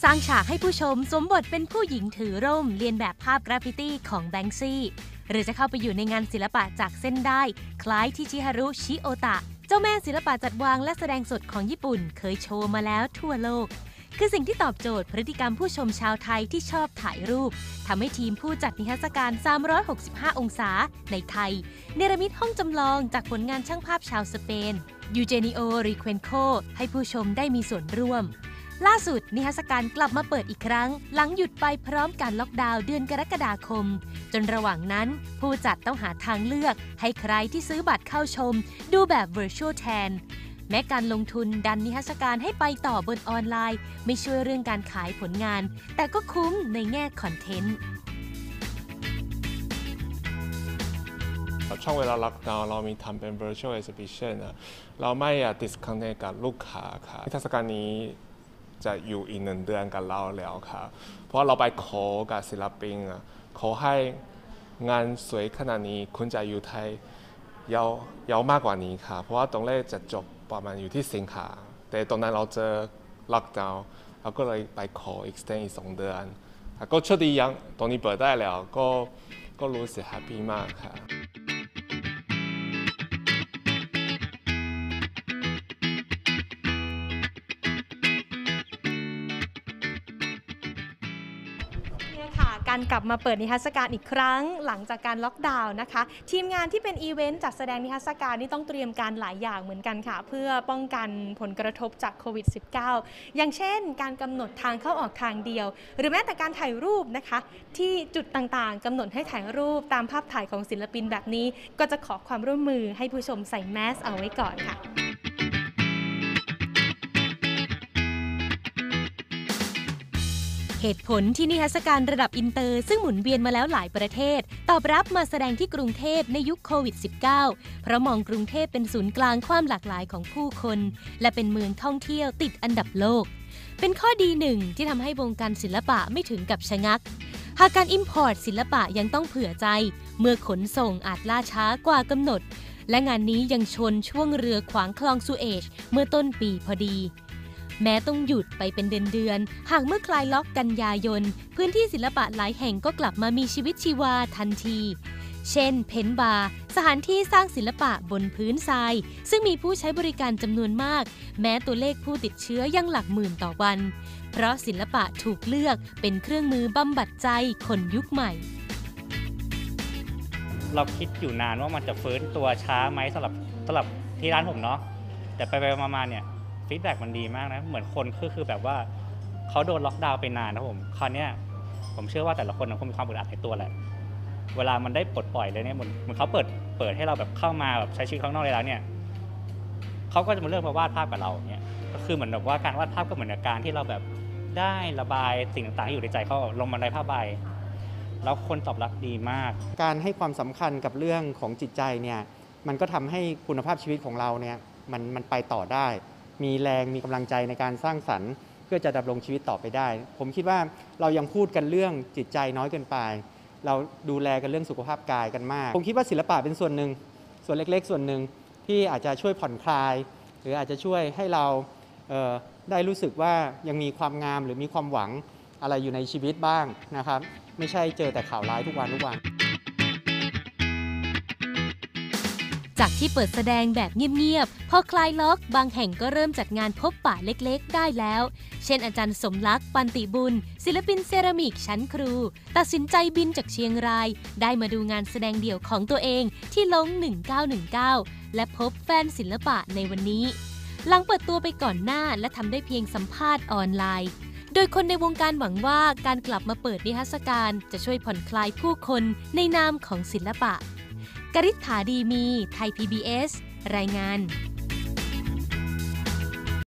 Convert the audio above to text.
สร้างฉากให้ผู้ชมสวมบทเป็นผู้หญิงถือร่มเลียนแบบภาพกราฟฟิตี้ของแบงซี่หรือจะเข้าไปอยู่ในงานศิลปะจากเส้นได้คล้ายที่ชิฮารุ ชิโอตะเจ้าแม่ศิลปะจัดวางและแสดงสดของญี่ปุ่นเคยโชว์มาแล้วทั่วโลกคือสิ่งที่ตอบโจทย์พฤติกรรมผู้ชมชาวไทยที่ชอบถ่ายรูปทำให้ทีมผู้จัดนิทรรศการ 365 องศาในไทยเนรมิตห้องจำลองจากผลงานช่างภาพชาวสเปนยูเจนิโอ ริเควนโคให้ผู้ชมได้มีส่วนร่วมล่าสุดนิทรรศการกลับมาเปิดอีกครั้งหลังหยุดไปพร้อมการล็อกดาวน์เดือนกรกฎาคมจนระหว่างนั้นผู้จัดต้องหาทางเลือกให้ใครที่ซื้อบัตรเข้าชมดูแบบ Virtual แทนแม้การลงทุนดันนิทรรศการให้ไปต่อบนออนไลน์ไม่ช่วยเรื่องการขายผลงานแต่ก็คุ้มในแง่คอนเทนต์ช่วงเวลาล็อกดาวน์เรามีทำเป็น virtual exhibition เราไม่disconnect กับลูกค้าค่ะนิทรรศการนี้จะอยู่อีก1 เดือนกับเราแล้วค่ะเพราะเราไปขอกับศิลปินขอให้งานสวยขนาดนี้คุณจะอยู่ไทยยาวมากกว่านี้ค่ะเพราะว่าตรงแรกจะจบประมาณอยู่ที่สิงหาแต่ตรงนั้นเราเจอล็อกดาวน์เราก็เลยไปขอ extend อีก2 เดือนก็โชคดียังตรงนี้เปิดได้แล้วก็รู้สึกแฮปปี้มากค่ะการกลับมาเปิดนิทรรศการอีกครั้งหลังจากการล็อกดาวน์นะคะทีมงานที่เป็นอีเวนต์จัดแสดงนิทรรศการนี่ต้องเตรียมการหลายอย่างเหมือนกันค่ะเพื่อป้องกันผลกระทบจากโควิด -19 อย่างเช่นการกำหนดทางเข้าออกทางเดียวหรือแม้แต่การถ่ายรูปนะคะที่จุดต่างๆกำหนดให้ถ่ายรูปตามภาพถ่ายของศิลปินแบบนี้ก็จะขอความร่วมมือให้ผู้ชมใส่แมสเอาไว้ก่อนค่ะเหตุผลที่นิทรรศการระดับอินเตอร์ซึ่งหมุนเวียนมาแล้วหลายประเทศตอบรับมาแสดงที่กรุงเทพในยุคโควิด -19 เพราะมองกรุงเทพเป็นศูนย์กลางความหลากหลายของผู้คนและเป็นเมืองท่องเที่ยวติดอันดับโลกเป็นข้อดีหนึ่งที่ทำให้วงการศิลปะไม่ถึงกับชะงักหากการอิมพอร์ตศิลปะยังต้องเผื่อใจเมื่อขนส่งอาจล่าช้ากว่ากำหนดและงานนี้ยังชนช่วงเรือขวางคลองสุเอซเมื่อต้นปีพอดีแม้ต้องหยุดไปเป็นเดือนๆหากเมื่อคลายล็อกกันยายนพื้นที่ศิลปะหลายแห่งก็กลับมามีชีวิตชีวาทันทีเช่นเพนบาร์สถานที่สร้างศิลปะบนพื้นทรายซึ่งมีผู้ใช้บริการจำนวนมากแม้ตัวเลขผู้ติดเชื้อยังหลักหมื่นต่อวันเพราะศิลปะถูกเลือกเป็นเครื่องมือบำบัดใจคนยุคใหม่เราคิดอยู่นานว่ามันจะฟื้นตัวช้าไหมสำหรับที่ร้านผมเนาะแต่ไปมาเนี่ยฟีดแบ็กมันดีมากนะเหมือนคนคือแบบว่าเขาโดนล็อกดาวน์ไปนานนะผมคราวนี้ผมเชื่อว่าแต่ละคนคงมีความอึดอัดในตัวแหละเวลามันได้ปลดปล่อยเลยเนี่ยเหมือนเขาเปิดให้เราแบบเข้ามาแบบใช้ชีวิตข้างนอกได้แล้วเนี่ยเขาก็จะมาเลือกมาวาดภาพกับเราเนี่ยก็คือเหมือนแบบว่าการวาดภาพก็เหมือนกับการที่เราแบบได้ระบายสิ่งต่างๆที่อยู่ในใจเขาลงมาในผ้าใบแล้วคนตอบรับดีมากการให้ความสำคัญกับเรื่องของจิตใจเนี่ยมันก็ทำให้คุณภาพชีวิตของเราเนี่ยมันไปต่อได้มีแรงมีกำลังใจในการสร้างสรรค์เพื่อจะดำรงชีวิตต่อไปได้ผมคิดว่าเรายังพูดกันเรื่องจิตใจน้อยเกินไปเราดูแลกันเรื่องสุขภาพกายกันมากผมคิดว่าศิลปะเป็นส่วนหนึ่งส่วนเล็กๆส่วนหนึ่งที่อาจจะช่วยผ่อนคลายหรืออาจจะช่วยให้เราได้รู้สึกว่ายังมีความงามหรือมีความหวังอะไรอยู่ในชีวิตบ้างนะครับไม่ใช่เจอแต่ข่าวร้ายทุกวันจากที่เปิดแสดงแบบเงียบๆพอคลายล็อกบางแห่งก็เริ่มจัดงานพบปะเล็กๆได้แล้วเช่นอาจารย์สมรัก ปันติบุญศิลปินเซรามิกชั้นครูตัดสินใจบินจากเชียงรายได้มาดูงานแสดงเดี่ยวของตัวเองที่ลง 1919 และพบแฟนศิลปะในวันนี้หลังเปิดตัวไปก่อนหน้าและทำได้เพียงสัมภาษณ์ออนไลน์โดยคนในวงการหวังว่าการกลับมาเปิดนิทรรศการจะช่วยผ่อนคลายผู้คนในนามของศิลปะกฤษฐาดีมีไทย PBS รายงาน